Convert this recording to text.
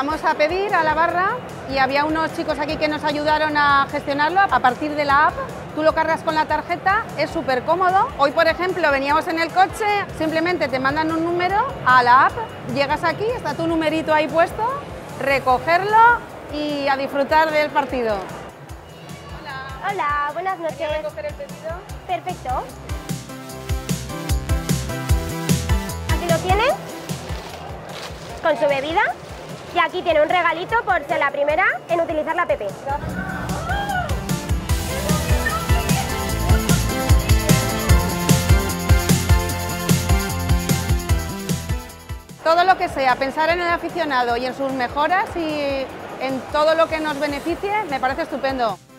llegamos a pedir a la barra y había unos chicos aquí que nos ayudaron a gestionarlo a partir de la app. Tú lo cargas con la tarjeta, es súper cómodo. Hoy, por ejemplo, veníamos en el coche, simplemente te mandan un número a la app, llegas aquí, está tu numerito ahí puesto, recogerlo y a disfrutar del partido. Hola, buenas noches. ¿Quieres recoger el pedido? Perfecto. Aquí lo tienen, con su bebida. Y aquí tiene un regalito por ser la primera en utilizar la app. Todo lo que sea, pensar en el aficionado y en sus mejoras y en todo lo que nos beneficie, me parece estupendo.